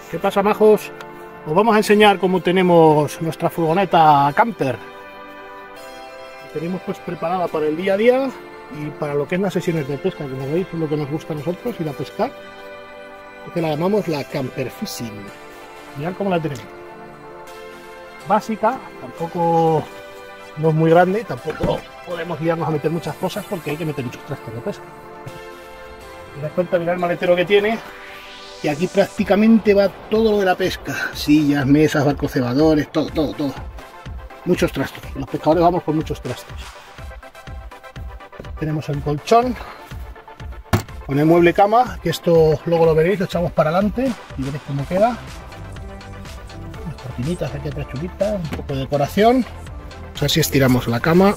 ¿Qué pasa, majos? Os vamos a enseñar cómo tenemos nuestra furgoneta camper. La tenemos pues preparada para el día a día y para lo que es las sesiones de pesca, como veis, es lo que nos gusta a nosotros, ir a pescar. Que la llamamos la camper fishing. Mirad cómo la tenemos. Básica, tampoco no es muy grande, tampoco podemos guiarnos a meter muchas cosas porque hay que meter muchos trastos de pesca. Te das cuenta, mirad el maletero que tiene. Y aquí prácticamente va todo lo de la pesca, sillas, mesas, barcos cebadores, todo. Muchos trastos, los pescadores vamos con muchos trastos. Tenemos el colchón, con el mueble cama, que esto luego lo veréis, lo echamos para adelante y veréis cómo queda. Las cortinitas aquí atrás chulitas, un poco de decoración. Pues así estiramos la cama,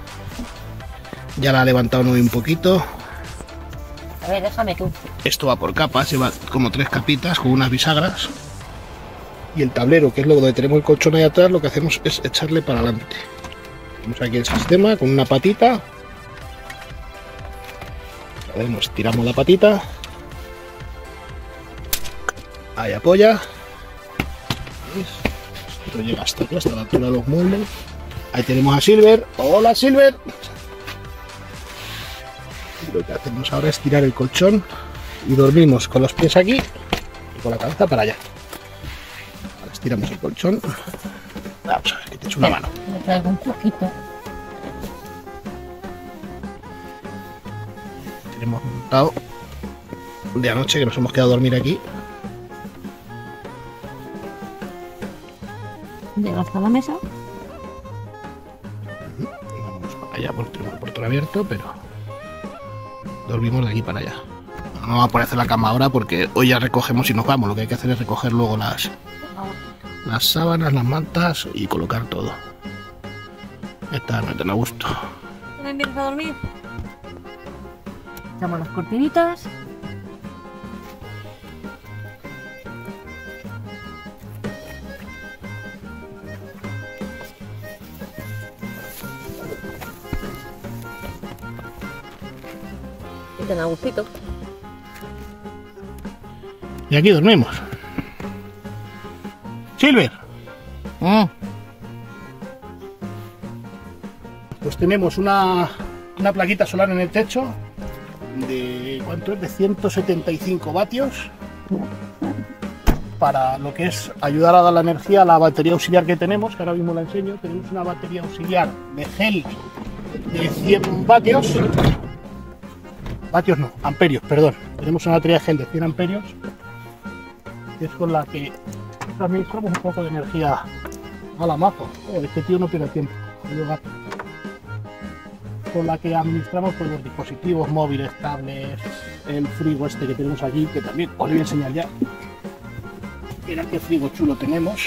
ya la ha levantado un poquito. A ver, déjame tú. Esto va por capas, lleva como 3 capitas con unas bisagras. Y el tablero, que es lo donde tenemos el colchón ahí atrás, lo que hacemos es echarle para adelante. Tenemos aquí el sistema con una patita. A ver, nos tiramos la patita. Ahí apoya. ¿Veis? Esto llega hasta aquí, hasta la altura de los muebles. Ahí tenemos a Silver. ¡Hola, Silver! Lo que hacemos ahora es tirar el colchón y dormimos con los pies aquí y con la cabeza para allá. Ahora estiramos el colchón. Vamos a ver, que te echo una mano. Me traigo un poquito. Tenemos montado de anoche que nos hemos quedado a dormir aquí. Llega hasta la mesa. Vamos para allá porque tenemos el portón abierto, pero dormimos de aquí para allá. No vamos a poder hacer la cama ahora porque hoy ya recogemos y nos vamos. Lo que hay que hacer es recoger luego las sábanas, las mantas y colocar todo. Esta no te a gusto. ¿Me empiezas a dormir? Echamos las cortinitas. A gustito. Y aquí dormimos. Silver. Pues tenemos una plaquita solar en el techo de ¿cuánto es? De 175 vatios para lo que es ayudar a dar la energía a la batería auxiliar que tenemos, que ahora mismo la enseño. Tenemos una batería auxiliar de gel de 100 vatios. Vatios no, amperios, perdón. Tenemos una batería de gel de 100 amperios, que es con la que administramos un poco de energía a la mazo. Este tío no pierde tiempo. Con la que administramos pues, los dispositivos móviles, tablets, el frigo este que tenemos aquí, que también os voy a enseñar ya. Mira qué frigo chulo tenemos.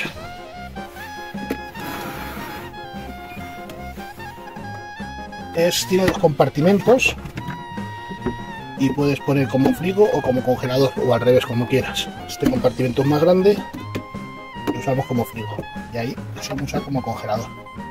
Tiene 2 compartimentos. Y puedes poner como frigo o como congelador, o al revés, como quieras. Este compartimento es más grande, lo usamos como frigo, y ahí lo usamos usar como congelador.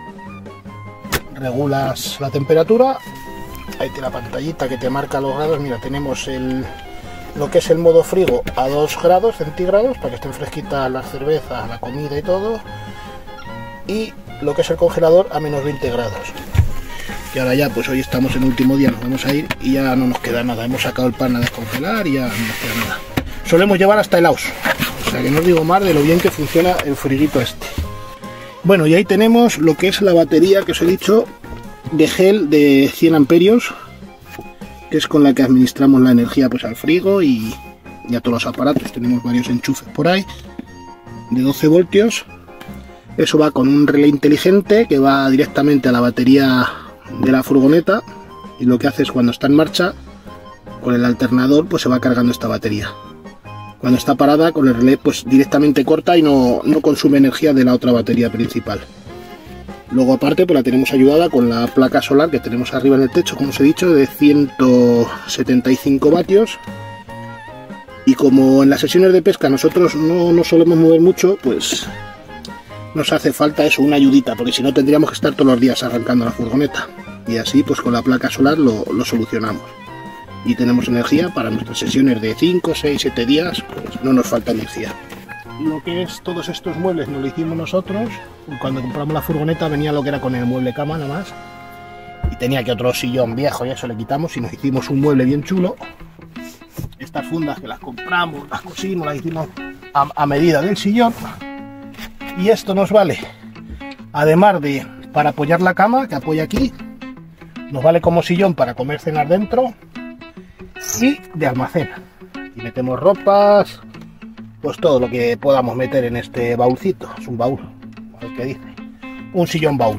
Regulas la temperatura, ahí tiene la pantallita que te marca los grados. Mira, tenemos lo que es el modo frigo a 2 grados centígrados, para que estén fresquitas las cervezas, la comida y todo, y lo que es el congelador a menos 20 grados. Y ahora ya, pues hoy estamos en el último día, nos vamos a ir y ya no nos queda nada. Hemos sacado el pan a descongelar y ya no nos queda nada. Solemos llevar hasta helados, o sea que no os digo más de lo bien que funciona el friguito este. Bueno, y ahí tenemos lo que es la batería que os he dicho de gel de 100 amperios, que es con la que administramos la energía pues al frigo y a todos los aparatos. Tenemos varios enchufes por ahí de 12 voltios. Eso va con un relé inteligente que va directamente a la batería de la furgoneta, y lo que hace es cuando está en marcha con el alternador pues se va cargando esta batería. Cuando está parada con el relé pues directamente corta y no consume energía de la otra batería principal. Luego aparte pues la tenemos ayudada con la placa solar que tenemos arriba en el techo, como os he dicho, de 175 vatios. Y como en las sesiones de pesca nosotros no solemos mover mucho, pues nos hace falta eso, una ayudita, porque si no tendríamos que estar todos los días arrancando la furgoneta. Y así pues con la placa solar lo solucionamos. Y tenemos energía para nuestras sesiones de 5, 6, 7 días, pues no nos falta energía. lo que es todos estos muebles nos lo hicimos nosotros. Cuando compramos la furgoneta venía lo que era con el mueble cama nada más. Y tenía que otro sillón viejo y eso le quitamos y nos hicimos un mueble bien chulo. Estas fundas que las compramos, las cosimos, las hicimos a medida del sillón. Y esto nos vale, además de para apoyar la cama, que apoya aquí, nos vale como sillón para comer, cenar dentro y de almacén. Y metemos ropas, pues todo lo que podamos meter en este baúlcito. Es un baúl, a ver qué dice. Un sillón baúl.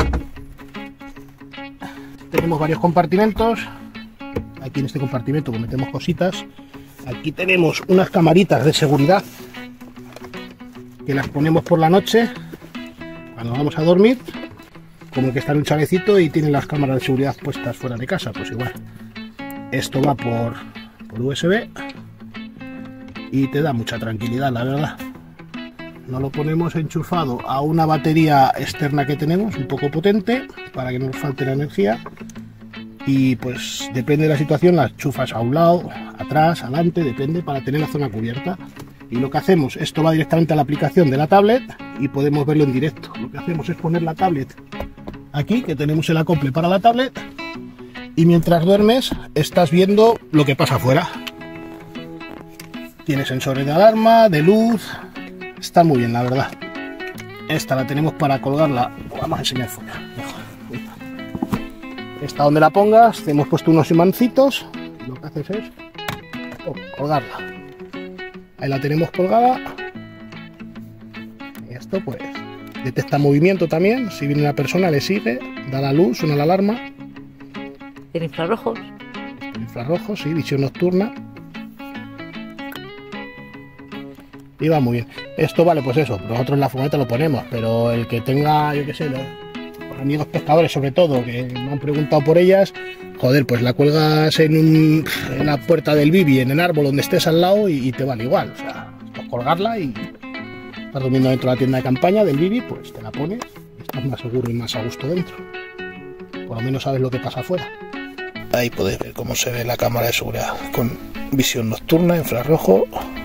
Tenemos varios compartimentos. Aquí en este compartimento pues metemos cositas. Aquí tenemos unas camaritas de seguridad que las ponemos por la noche cuando vamos a dormir, como que está en un chalecito y tienen las cámaras de seguridad puestas fuera de casa. Pues igual, esto va por USB y te da mucha tranquilidad, la verdad. Nos lo ponemos enchufado a una batería externa que tenemos, un poco potente, para que no nos falte la energía. Y pues depende de la situación, las enchufas a un lado, atrás, adelante, depende, para tener la zona cubierta. Y lo que hacemos, esto va directamente a la aplicación de la tablet y podemos verlo en directo. Lo que hacemos es poner la tablet aquí, que tenemos el acople para la tablet, y mientras duermes estás viendo lo que pasa afuera. Tiene sensores de alarma, de luz, está muy bien, la verdad. Esta la tenemos para colgarla, vamos a enseñar fuera, mejor. Esta donde la pongas, te hemos puesto unos imancitos, y lo que haces es colgarla. Ahí la tenemos colgada. Y esto pues detecta movimiento también. Si viene una persona, le sigue, da la luz, suena la alarma. Tiene infrarrojos. Infrarrojos, sí, visión nocturna. Y va muy bien. Esto vale, pues eso, nosotros en la furgoneta lo ponemos, pero el que tenga, yo qué sé, los amigos pescadores sobre todo, que me han preguntado por ellas, joder, pues la cuelgas en la puerta del bibi, en el árbol donde estés al lado y te vale igual. O sea, pues colgarla y estás durmiendo dentro de la tienda de campaña del bibi, pues te la pones y estás más seguro y más a gusto dentro. Por lo menos sabes lo que pasa afuera. Ahí podéis ver cómo se ve la cámara de seguridad con visión nocturna, infrarrojo.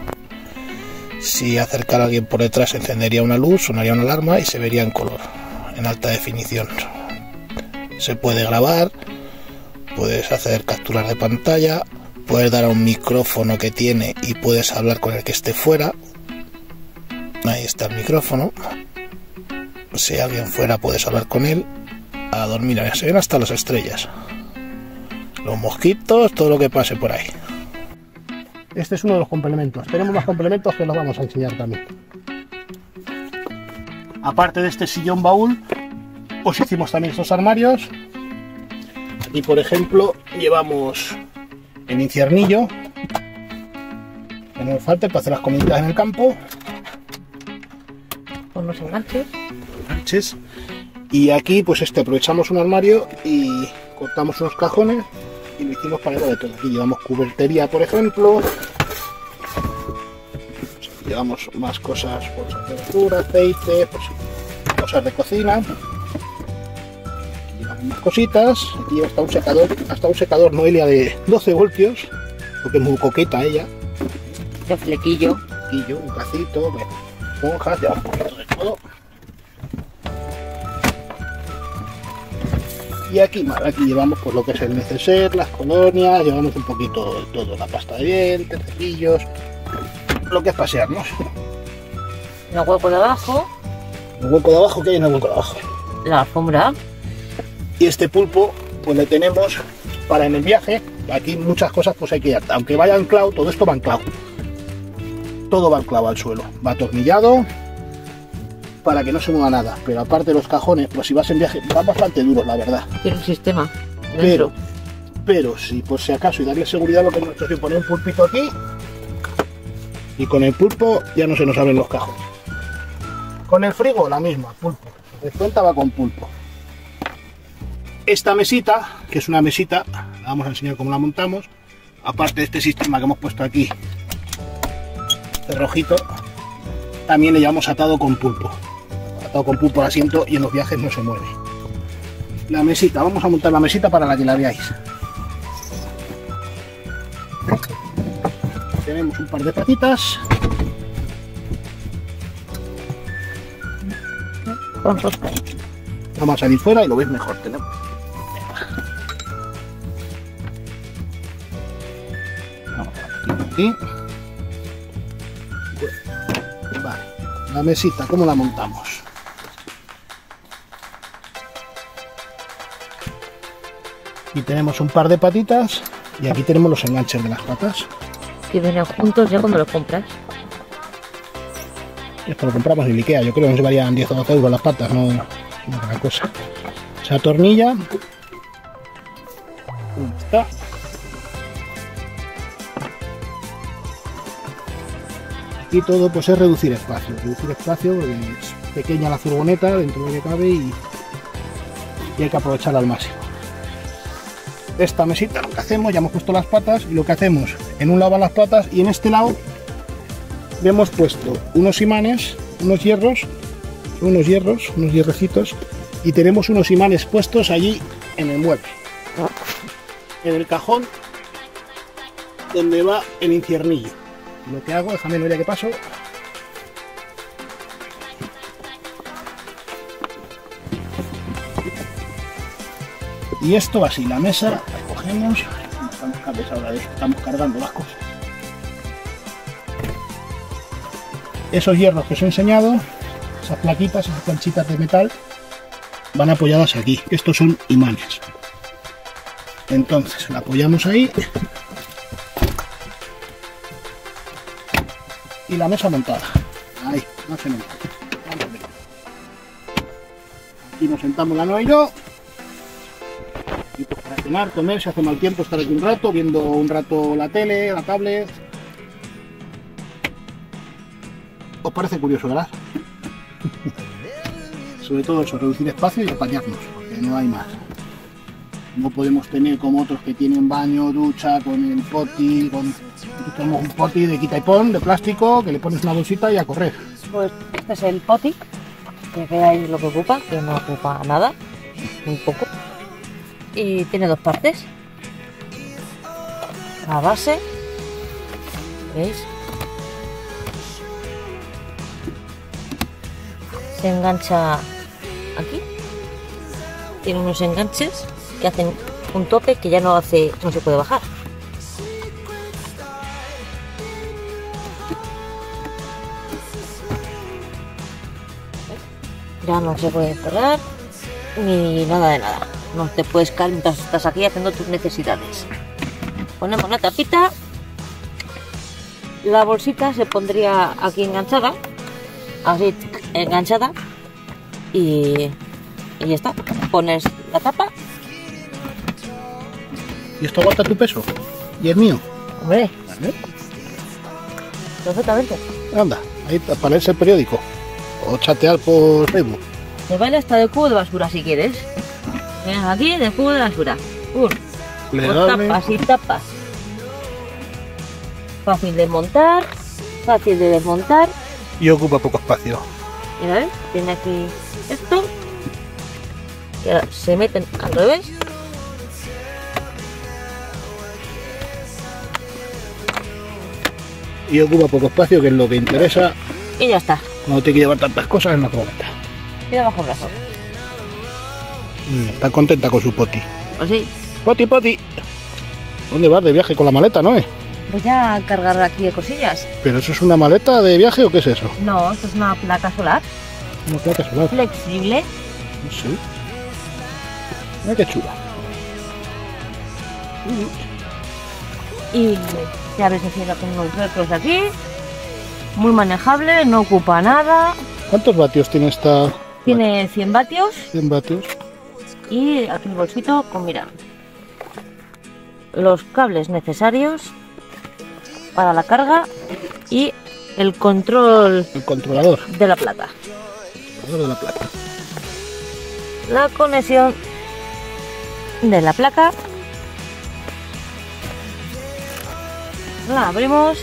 Si acercara a alguien por detrás se encendería una luz, sonaría una alarma y se vería en color, en alta definición. Se puede grabar, puedes hacer capturas de pantalla, puedes dar a un micrófono que tiene y puedes hablar con el que esté fuera. Ahí está el micrófono. Si alguien fuera puedes hablar con él. A dormir, se ven hasta las estrellas, los mosquitos, todo lo que pase por ahí. Este es uno de los complementos. Tenemos más complementos que los vamos a enseñar también. Aparte de este sillón baúl, pues hicimos también estos armarios. Aquí, por ejemplo, llevamos el infiernillo, que no nos falta para hacer las comidas en el campo. Con los enganches. Enganches. Y aquí, pues aprovechamos un armario y cortamos unos cajones y lo hicimos para de todo. Aquí llevamos cubertería, por ejemplo. Llevamos más cosas, bolsas de verdura, aceite, pues, cosas de cocina. Aquí llevamos más cositas. Aquí hasta un secador Noelia de 12 voltios, porque es muy coqueta ella. De flequillo. Un cacito, esponjas, llevamos un poquito de todo. Y aquí llevamos pues lo que es el neceser, las colonias, llevamos un poquito de todo, la pasta de dientes, cepillos, lo que es pasearnos. El hueco de abajo. El hueco de abajo, ¿qué hay en el hueco de abajo? La alfombra. Y este pulpo pues le tenemos para en el viaje. Aquí muchas cosas pues hay que ir, aunque vaya anclado, todo esto va anclado. Todo va anclado al suelo, va atornillado para que no se mueva nada, pero aparte los cajones, pues si vas en viaje, van bastante duros, la verdad. Tiene un sistema dentro. Pero si por si acaso y darle seguridad, lo que hemos hecho es poner un pulpito aquí y con el pulpo ya no se nos abren los cajones. Con el frigo la misma, pulpo. De cuenta va con pulpo. Esta mesita, que es una mesita, la vamos a enseñar cómo la montamos. Aparte de este sistema que hemos puesto aquí, este rojito, también le llevamos atado con pulpo. Atado con pulpo al asiento y en los viajes no se mueve. La mesita, vamos a montar la mesita para la que la veáis. Tenemos un par de patitas. Con rosca. Vamos a salir fuera y lo veis mejor. Tenemos. Vamos aquí. Vale. La mesita, ¿cómo la montamos? Y tenemos un par de patitas y aquí tenemos los enganches de las patas. Que vienen juntos ya cuando los compras. Esto lo compramos en Ikea, yo creo que nos valían 10 o 12 euros las patas, no gran cosa. Se atornilla. Ahí está. Aquí todo pues es reducir espacio porque es pequeña la furgoneta dentro de lo que cabe y hay que aprovecharla al máximo. Esta mesita lo que hacemos, ya hemos puesto las patas y lo que hacemos, en un lado van las patas y en este lado le hemos puesto unos imanes, unos hierrecitos y tenemos unos imanes puestos allí en el mueble, en el cajón donde va el infiernillo. Lo que hago, déjame ver ya que paso. Y esto va así, la mesa, la cogemos, estamos cables ahora de esto, estamos cargando las cosas. Esos hierros que os he enseñado, esas plaquitas, esas planchitas de metal, van apoyadas aquí. Estos son imanes. Entonces, la apoyamos ahí. Y la mesa montada. Ahí, no se monta. Aquí nos sentamos la Noa y yo. Y pues para cenar, comer, si hace mal tiempo, estar aquí un rato, viendo un rato la tele, la tablet. ¿Os parece curioso, verdad? Sobre todo eso, reducir espacio y apañarnos, porque no hay más. No podemos tener como otros que tienen baño, ducha, con el poti, nosotros tenemos un poti de quita y pon, de plástico, que le pones una bolsita y a correr. Pues este es el poti, que veáis lo que ocupa, que no ocupa nada, muy poco. Y tiene dos partes. La base, ¿veis? Se engancha aquí. Tiene unos enganches que hacen un tope que ya no se puede bajar. Ya no se puede cerrar ni nada de nada. No te puedes caer mientras estás aquí haciendo tus necesidades. Ponemos la tapita. La bolsita se pondría aquí enganchada. Así enganchada. Y ya está. Pones la tapa. ¿Y esto aguanta tu peso? ¿Y es mío? Hombre, ¿Vale? perfectamente. Anda, ahí para leerse el periódico. O chatear por Facebook. Te vale hasta de cubo de basura si quieres. Ven aquí de cubo de basura. Plegable. Tapas y tapas. Fácil de montar. Fácil de desmontar. Y ocupa poco espacio. Mira, ¿ves? Tiene aquí esto. Que ahora se meten al revés. Y ocupa poco espacio, que es lo que interesa. Y ya está. No te hay que llevar tantas cosas en la furgoneta. Queda bajo el brazo. Está contenta con su poti. Así. Poti, poti. ¿Dónde vas de viaje con la maleta, no? Voy a cargar aquí de cosillas. ¿Pero eso es una maleta de viaje o qué es eso? No, esto es una placa solar. Una placa solar. Flexible. No sé. Mira qué chula. Y ya ves, así con unos velcros aquí. Muy manejable, no ocupa nada. ¿Cuántos vatios tiene esta? Tiene 100 vatios. 100 vatios. Y aquí el bolsito con, mira, los cables necesarios para la carga y el control El controlador. de la placa. De la placa. La conexión de la placa. La abrimos.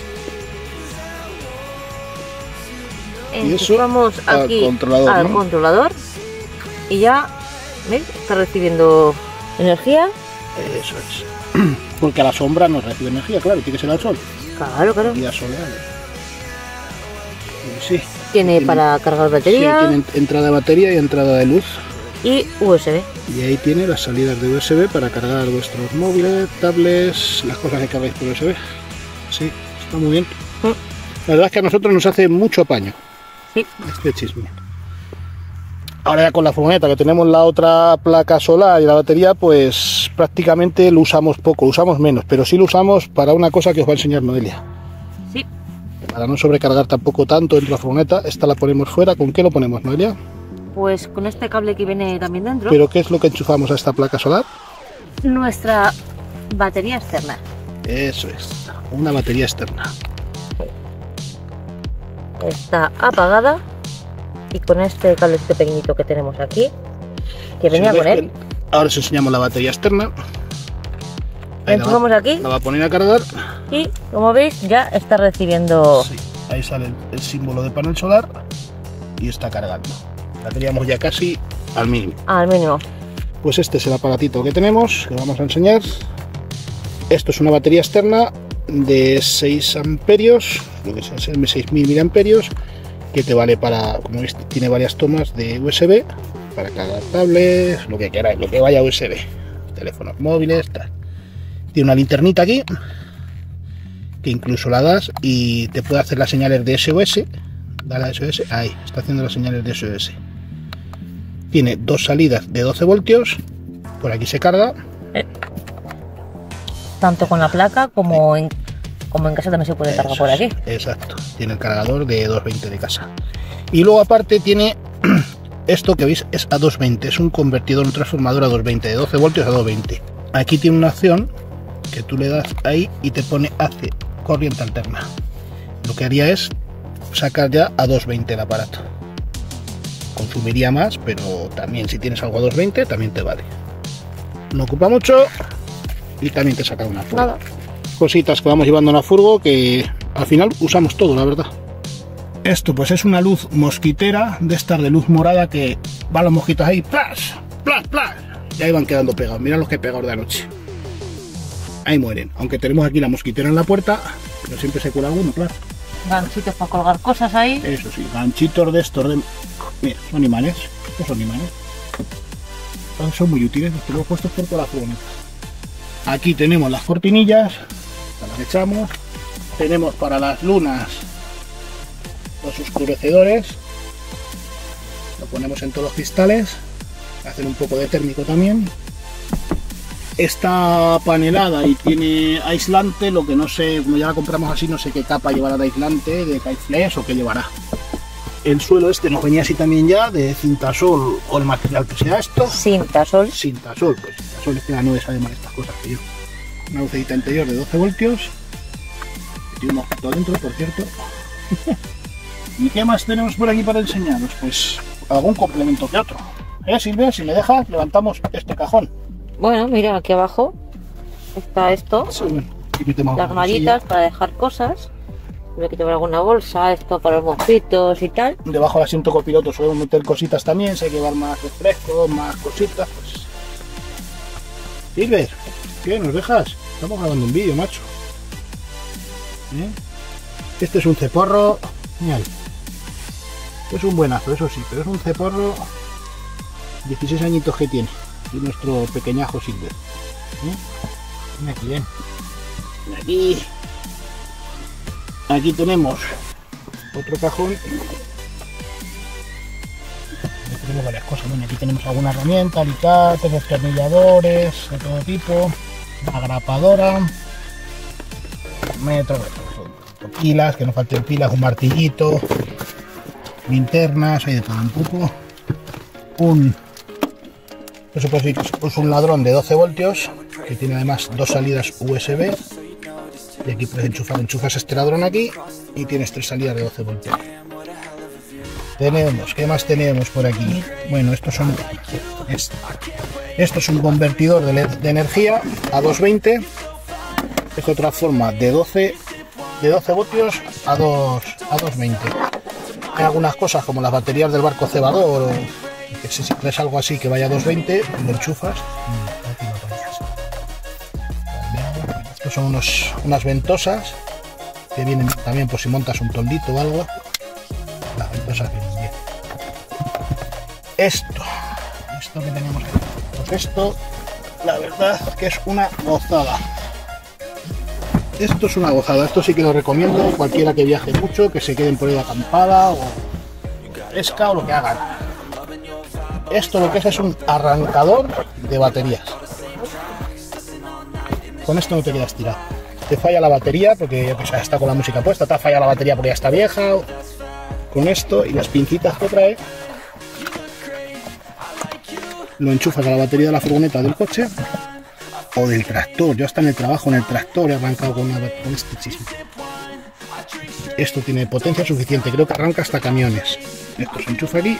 Y eso Enchufamos al aquí controlador, al ¿no? controlador y ya, ¿veis? Está recibiendo energía. Eso es. Porque a la sombra no recibe energía, claro, tiene que ser al sol. Claro, claro. Día soleado. Sí. Tiene para cargar batería. Sí, tiene entrada de batería y entrada de luz. Y USB. Y ahí tiene las salidas de USB para cargar vuestros móviles, tablets, las cosas que cargáis por USB. Sí, está muy bien. La verdad es que a nosotros nos hace mucho apaño. Sí. Este chisme. Ahora ya con la furgoneta, que tenemos la otra placa solar y la batería, pues prácticamente lo usamos poco, lo usamos menos, pero sí lo usamos para una cosa que os va a enseñar Noelia. Sí. Para no sobrecargar tampoco tanto dentro de la furgoneta, esta la ponemos fuera. ¿Con qué lo ponemos, Noelia? Pues con este cable que viene también dentro. ¿Pero qué es lo que enchufamos a esta placa solar? Nuestra batería externa. Eso es, una batería externa. Está apagada. Y con este cable pequeñito que tenemos aquí, que venía con él, ahora os enseñamos la batería externa. la enchufamos aquí La va a poner a cargar. y, como veis, ya está recibiendo... Sí, ahí sale el símbolo de panel solar y está cargando. La teníamos ya casi al mínimo. al mínimo. Pues este es el aparatito que tenemos, que vamos a enseñar. Esto es una batería externa de 6 amperios, lo que es 6.000 miliamperios, que te vale para, como veis, tiene varias tomas de USB para cargar tablets, lo que queráis, lo que vaya a USB, teléfonos móviles, tal. Tiene una linternita aquí que incluso la das y te puede hacer las señales de SOS. Dale a SOS, ahí está haciendo las señales de SOS. Tiene dos salidas de 12 voltios, por aquí se carga. Tanto con la placa como en casa también se puede cargar por aquí. Exacto, tiene el cargador de 220 de casa. Y luego aparte tiene esto que veis, es a 220, es un convertidor, un transformador a 220, de 12 voltios a 220. Aquí tiene una opción que tú le das ahí y te pone hace corriente alterna. Lo que haría es sacar ya a 220 el aparato. Consumiría más, pero también si tienes algo a 220 también te vale. No ocupa mucho y también te saca una furgo. Cositas que vamos llevando en la furgo que al final usamos todo, la verdad. Esto pues es una luz mosquitera de estas de luz morada que van los mosquitos ahí, ¡plas! ¡Plas! ¡Plas! Y ahí van quedando pegados. Mirad los que he pegado de anoche. Ahí mueren. Aunque tenemos aquí la mosquitera en la puerta, pero siempre se cura alguno, claro. Ganchitos para colgar cosas ahí. Eso sí, ganchitos de estos de... Mira, son imanes. Estos son imanes. Entonces son muy útiles, los tenemos puestos por toda la furgoneta. Aquí tenemos las cortinillas, las echamos. Tenemos para las lunas los oscurecedores. Lo ponemos en todos los cristales. Hacen un poco de térmico también. Está panelada y tiene aislante, lo que no sé, como ya la compramos así, no sé qué capa llevará de aislante, de Caiflex o qué llevará. El suelo este nos venía así también ya, de cintasol o el material que sea esto. Cintasol. Cintasol, pues cintasol es que la nube sabe más estas cosas que yo. Una lucecita interior de 12 voltios. Tiene un objeto adentro, por cierto. ¿Y qué más tenemos por aquí para enseñaros? Pues algún complemento que otro. Silvia, si me dejas, levantamos este cajón. Bueno, mira, aquí abajo está esto. Sí, bueno, aquí metemos las mallitas para dejar cosas. Voy a quitar alguna bolsa, esto para los mosquitos y tal. Debajo del asiento copiloto solemos meter cositas también, si hay que llevar más refrescos, más cositas, pues... Silver, ¿qué? ¿Nos dejas? Estamos grabando un vídeo, macho. Este es un ceporro. Mirad. Es un buenazo, eso sí, pero es un ceporro. 16 añitos que tiene. Y nuestro pequeñajo Silver. Mira aquí, aquí. Aquí tenemos otro cajón. Aquí tenemos varias cosas. Bueno, aquí tenemos alguna herramienta, alicates, destornilladores de todo tipo, una grapadora, metro, pilas, que no falten pilas, un martillito, linternas, hay de todo un poco. Eso puede decir que es un ladrón de 12 voltios que tiene además dos salidas USB. Y aquí puedes enchufas este ladrón aquí y tienes tres salidas de 12 voltios. Tenemos, ¿qué más tenemos por aquí? Bueno, esto es un convertidor de energía a 220. Es otra forma de 12 voltios a 220. Hay algunas cosas como las baterías del barco cebador, que si es algo así que vaya a 220, lo enchufas y aquí lo pones. Estos son unas ventosas que vienen también por si montas un toldito o algo. pulsaciones. Bien. Esto que tenemos aquí, pues esto, la verdad que es una gozada. Esto es una gozada, esto sí que lo recomiendo, cualquiera que viaje mucho, que se queden por ahí de acampada o pesca o lo que hagan. Esto lo que es un arrancador de baterías. Con esto no te quedas tirado. Te falla la batería porque yo que sé, está con la música puesta, te ha fallado la batería porque ya está vieja. Con esto y las pincitas que trae, lo enchufas a la batería de la furgoneta del coche o del tractor. Yo hasta en el trabajo en el tractor he arrancado con este chisme. Esto tiene potencia suficiente, creo que arranca hasta camiones. Esto se enchufa aquí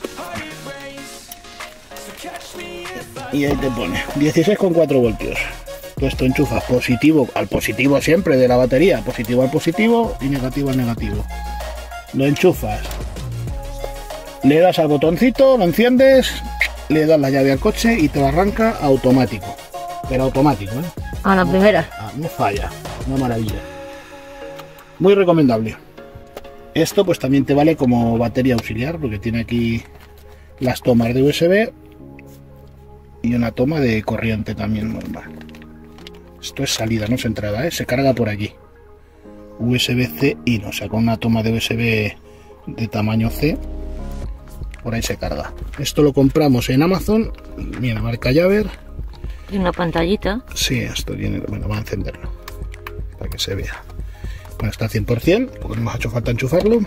y ahí te pone 16,4 voltios. Esto enchufas positivo al positivo siempre de la batería, positivo al positivo y negativo al negativo. Lo enchufas, le das al botoncito, lo enciendes, le das la llave al coche y te lo arranca automático. Pero automático, ¿eh? A la primera. No falla, una maravilla. Muy recomendable. Esto pues también te vale como batería auxiliar porque tiene aquí las tomas de USB y una toma de corriente también normal. Esto es salida, no es entrada, ¿eh? Se carga por aquí. USB-C y no, o sea, con una toma de USB de tamaño C, por ahí se carga. Esto lo compramos en Amazon, mira, marca Javer. Y una pantallita. Sí, esto tiene, bueno, va a encenderlo para que se vea. Bueno, está 100%, porque no nos ha hecho falta enchufarlo.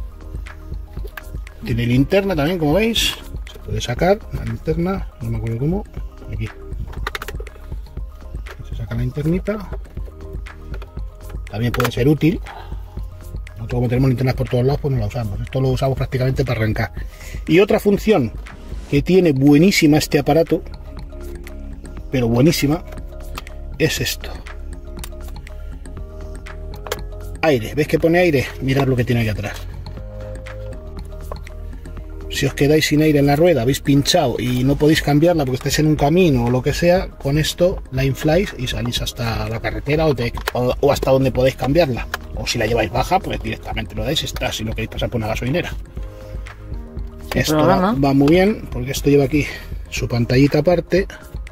Tiene linterna también, como veis. Se puede sacar la linterna, no me acuerdo cómo. Aquí. Se saca la linternita. También puede ser útil. Nosotros como tenemos linternas por todos lados, pues no la usamos. Esto lo usamos prácticamente para arrancar. Y otra función que tiene buenísima este aparato, pero buenísima, es esto. Aire, ¿ves que pone aire? Mirad lo que tiene aquí atrás. Si os quedáis sin aire en la rueda, habéis pinchado y no podéis cambiarla porque estáis en un camino o lo que sea, con esto la infláis y salís hasta la carretera o hasta donde podéis cambiarla. O si la lleváis baja, pues directamente lo dais extra si lo queréis pasar por una gasolinera. Esto va muy bien porque esto lleva aquí su pantallita aparte.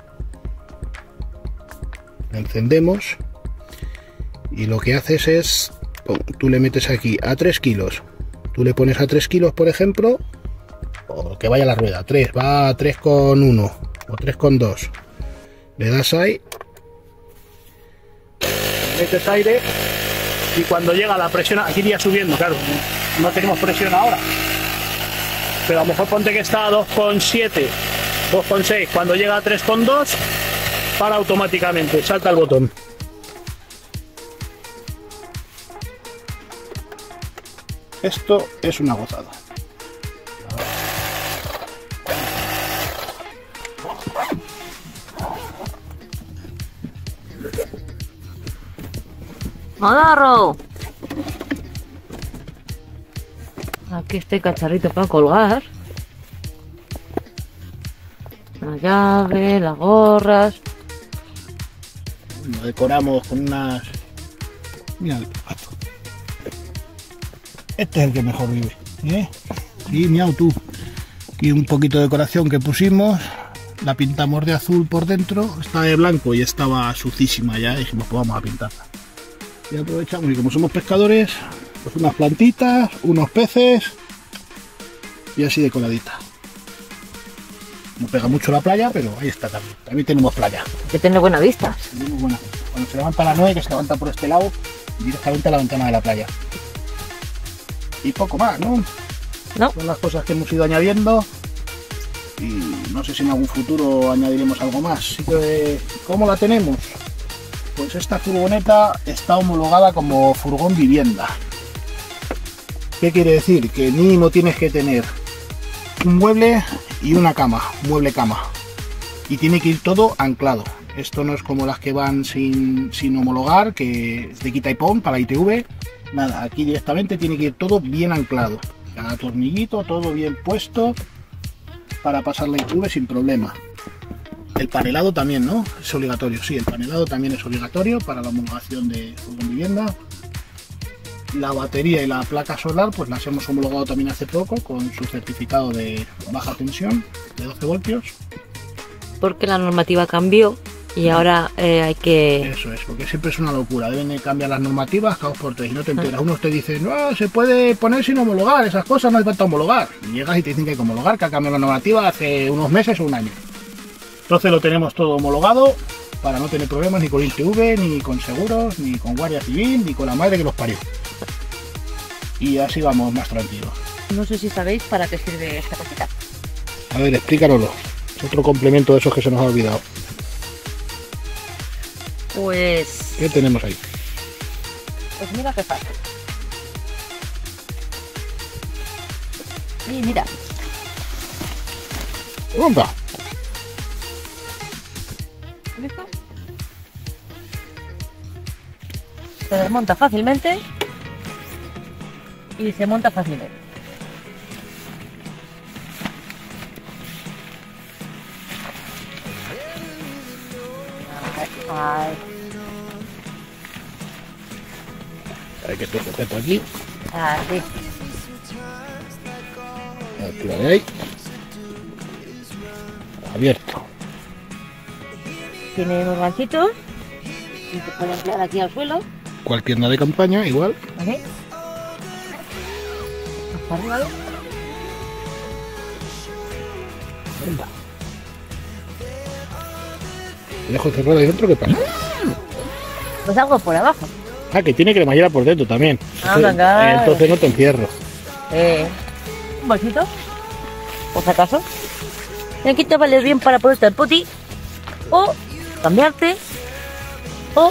La encendemos y lo que haces es, tú le metes aquí a 3 kilos. Tú le pones a 3 kilos, por ejemplo, o que vaya la rueda, 3, va a 3,1 o 3,2. Le das ahí, metes aire y cuando llega la presión, aquí iría subiendo, claro, no tenemos presión ahora, pero a lo mejor ponte que está a 2,7, 2,6, cuando llega a 3,2, para automáticamente, salta el botón. Esto es una gozada. ¡Agarro! Aquí este cacharrito para colgar. La llave, las gorras. Lo decoramos con unas... Mira el pato. Este es el que mejor vive, ¿eh? Y miau tú. Aquí un poquito de decoración que pusimos. La pintamos de azul por dentro. Estaba de blanco y estaba sucísima ya. Dijimos, pues vamos a pintarla. Y aprovechamos, y como somos pescadores, pues unas plantitas, unos peces y así decoradita. No pega mucho la playa, pero ahí está también. También tenemos playa. Hay que tener buena vista. Tenemos buena vista. Cuando se levanta la nube, que se levanta por este lado, directamente a la ventana de la playa. Y poco más, ¿no? No. Son las cosas que hemos ido añadiendo. Y no sé si en algún futuro añadiremos algo más. Así que, ¿cómo la tenemos? Pues esta furgoneta está homologada como furgón vivienda. ¿Qué quiere decir? Que mínimo tienes que tener un mueble y una cama, mueble cama. Y tiene que ir todo anclado. Esto no es como las que van sin homologar, que es de quita y pon para la ITV. Nada, aquí directamente tiene que ir todo bien anclado. Cada tornillito, todo bien puesto para pasar la ITV sin problema. El panelado también, ¿no? Es obligatorio, sí, el panelado también es obligatorio para la homologación de furgón vivienda. La batería y la placa solar pues las hemos homologado también hace poco con su certificado de baja tensión de 12 voltios. Porque la normativa cambió y ahora hay que... Eso es, porque siempre es una locura. Deben de cambiar las normativas cada 2 por 3 y no te enteras. Unos te dicen, no, se puede poner sin homologar, esas cosas no hace falta homologar. Y llegas y te dicen que hay que homologar, que ha cambiado la normativa hace unos meses o un año. Entonces lo tenemos todo homologado para no tener problemas ni con ITV, ni con seguros, ni con Guardia Civil, ni con la madre que los parió. Y así vamos más tranquilos. No sé si sabéis para qué sirve esta cosita. A ver, explícanoslo. Es otro complemento de esos que se nos ha olvidado. Pues... ¿Qué tenemos ahí? Pues mira qué fácil. Y mira, ¡Bomba! ¿listo? Se desmonta fácilmente y se monta fácilmente. Ay, Hay que tener esto aquí. así. Tira de ahí. Abierto. Tiene unos ganchitos y se puede emplear aquí al suelo. Cualquier nave de campaña, igual. ¿Vale? Para arriba, ¿ves? Venga. ¿Te dejo cerrado ahí dentro? ¿Qué pasa? Pues algo por abajo. Ah, que tiene cremallera por dentro también. Ah, venga. Entonces no te encierro. Un bolsito, por si acaso. Y aquí te vale bien para ponerte el poti o cambiarte o...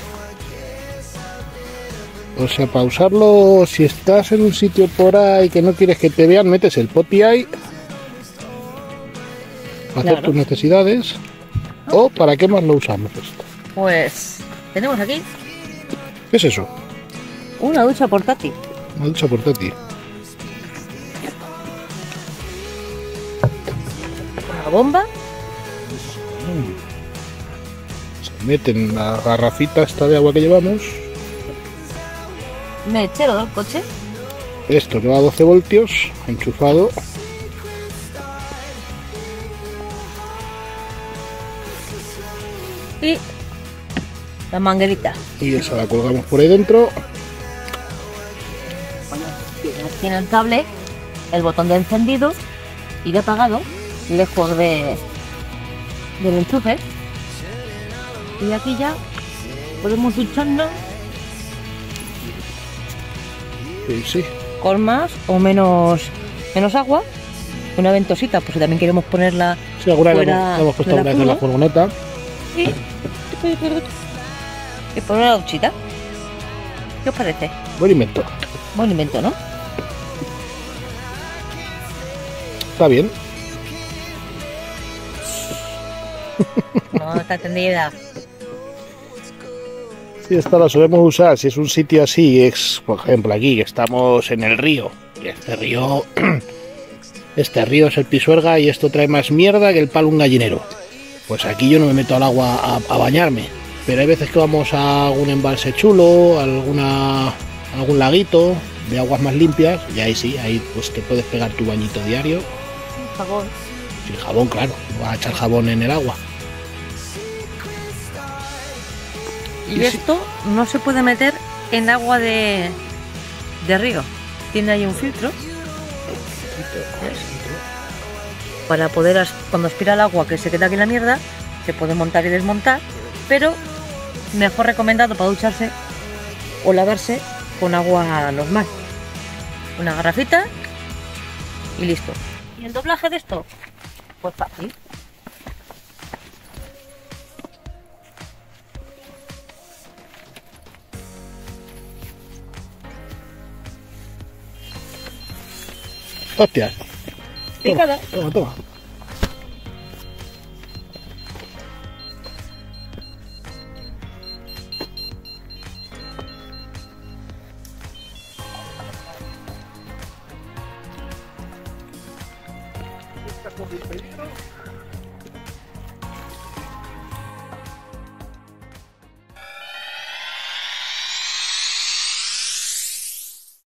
O sea, para usarlo, si estás en un sitio por ahí que no quieres que te vean, metes el poti ahí para hacer Claro. tus necesidades. ¿O para qué más lo usamos esto? Pues tenemos aquí ¿Qué es eso? una ducha portátil. Una ducha portátil. Una bomba. Se mete en la garrafita esta de agua que llevamos. Mechero del coche. Esto que va a 12 voltios, enchufado. Y la manguerita. Y esa la colgamos por ahí dentro. Tiene el cable, el botón de encendido y de apagado, lejos del enchufe. Y aquí ya podemos ducharnos Sí, sí. con más o menos agua. Una ventosita, pues si también queremos ponerla Sí, alguna vez fuera la hemos puesto de la alguna vez en la curva. furgoneta. Y poner una duchita. ¿Qué os parece? Buen invento. Buen invento, ¿no? Está bien. No está entendida. Sí, esta la solemos usar si es un sitio así, es por ejemplo aquí que estamos en el río. Y este río es el Pisuerga y esto trae más mierda que el palo un gallinero. Pues aquí yo no me meto al agua a bañarme, pero hay veces que vamos a algún embalse chulo, a algún laguito de aguas más limpias y ahí sí, ahí pues te puedes pegar tu bañito diario. Por favor. Sin jabón, claro, no vas a echar jabón en el agua. Y esto no se puede meter en agua de río. Tiene ahí un filtro para poder, cuando aspira el agua que se queda aquí la mierda, se puede montar y desmontar, pero mejor recomendado para ducharse o lavarse con agua normal. Una garrafita y listo. ¿Y el doblaje de esto? Pues fácil. Hostia. Picada. Toma, toma. Con mi peligro.